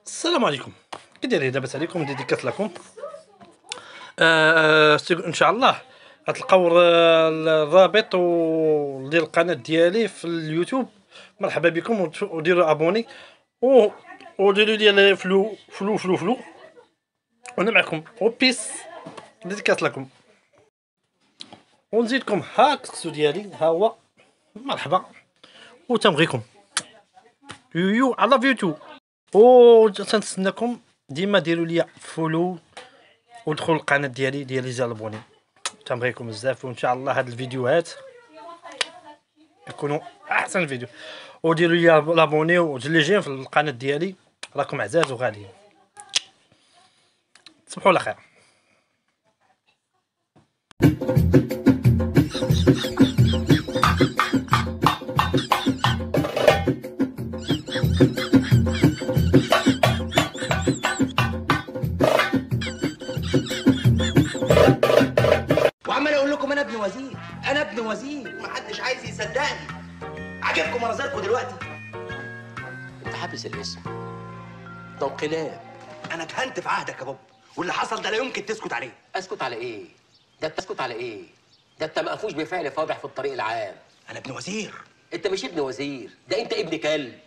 السلام عليكم. كي دايرين؟ لاباس عليكم؟ ديديكاس لكم. ان شاء الله غتلقاو الرابط ديال القناه ديالي في اليوتيوب. مرحبا بكم وديروا ابوني وديروا لي فلو فلو فلو فلو وانا معكم وبيس. ديديكاس لكم. ونزيدكم ها الكسكسو ديالي ها هو. مرحبا وتنبغيكم. يو على فيوتيوب. تنتسناكم ديما ديروا لي فولو ودخلوا القناه ديالي زالبوني. تنبغيكم بزاف وان شاء الله هاد الفيديوهات يكونوا احسن فيديو. وديروا لي لابوني واللي جايين في القناه ديالي راكم عزاز وغاليين. تصبحوا على خير. وعمال اقول لكم انا ابن وزير، انا ابن وزير، محدش عايز يصدقني. عجبكم مناظركم دلوقتي؟ انت حابس الاسم ده انقلاب. انا اتهنت في عهدك يا بابا، واللي حصل ده لا يمكن تسكت عليه. اسكت على ايه؟ ده تسكت على ايه؟ ده انت مقفوش بفعل فاضح في الطريق العام. انا ابن وزير. انت مش ابن وزير، ده انت ابن كلب.